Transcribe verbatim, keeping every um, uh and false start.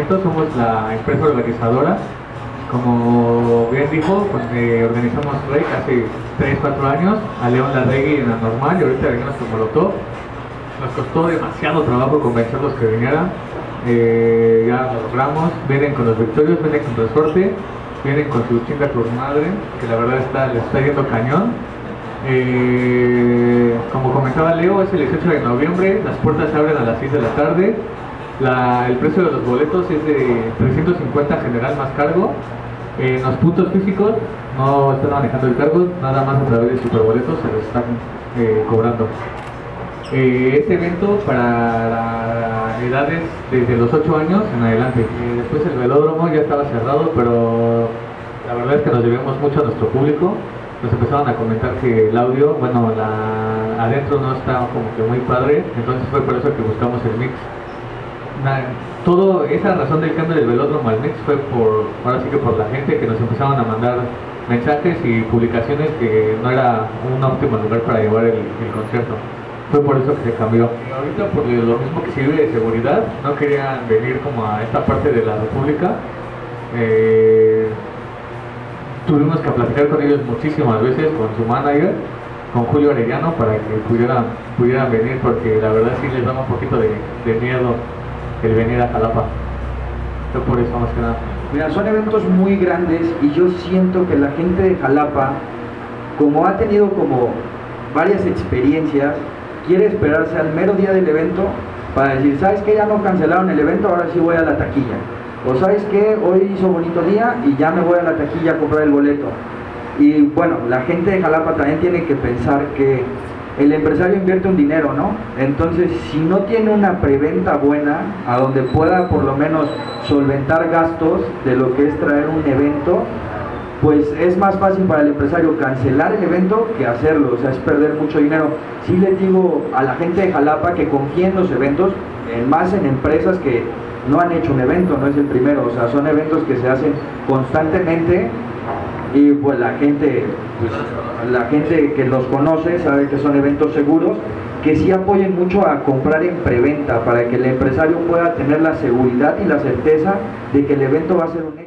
comento, somos la empresa organizadora. Como bien dijo, pues, eh, organizamos R E C hace tres cuatro años, a León Larregui en la normal y ahorita venimos con Molotov. Nos costó demasiado trabajo convencerlos que vinieran, eh, ya lo logramos. Vienen con los Victorios, vienen con Resorte, vienen con su chinga tu madre, que la verdad está, les está yendo cañón. Eh, como comentaba Leo, es el dieciocho de noviembre, las puertas se abren a las seis de la tarde. La, el precio de los boletos es de trescientos cincuenta general más cargo. En los puntos físicos no están manejando el cargo, nada más a través de superboletos se los están eh, cobrando. Eh, este evento para edades desde los ocho años en adelante. Eh, después el velódromo ya estaba cerrado, pero la verdad es que nos debemos mucho a nuestro público. Nos empezaron a comentar que el audio, bueno, la, adentro no está como que muy padre, entonces fue por eso que buscamos el mix. Todo esa razón del cambio del velódromo al mix fue por, ahora sí que por la gente que nos empezaron a mandar mensajes y publicaciones que no era un óptimo lugar para llevar el, el concierto. Fue por eso que se cambió. Y ahorita por lo mismo que sirve de seguridad, no querían venir como a esta parte de la república. Eh, tuvimos que platicar con ellos muchísimas veces, con su manager, con Julio Arellano, para que pudieran, pudieran venir, porque la verdad sí les daba un poquito de, de miedo el venir a Jalapa. Yo por eso más que nada. Mira, son eventos muy grandes y yo siento que la gente de Jalapa, como ha tenido como varias experiencias, quiere esperarse al mero día del evento para decir, ¿sabes qué? Ya no cancelaron el evento, ahora sí voy a la taquilla. O ¿sabes qué? Hoy hizo bonito día y ya me voy a la taquilla a comprar el boleto. Y bueno, la gente de Jalapa también tiene que pensar que el empresario invierte un dinero, ¿no? Entonces, si no tiene una preventa buena, a donde pueda por lo menos solventar gastos de lo que es traer un evento, pues es más fácil para el empresario cancelar el evento que hacerlo, o sea, es perder mucho dinero. Sí les digo a la gente de Jalapa que confíe en los eventos, más en empresas que no han hecho un evento, no es el primero, o sea, son eventos que se hacen constantemente y pues la gente, pues, la gente que los conoce sabe que son eventos seguros, que sí apoyen mucho a comprar en preventa para que el empresario pueda tener la seguridad y la certeza de que el evento va a ser un éxito.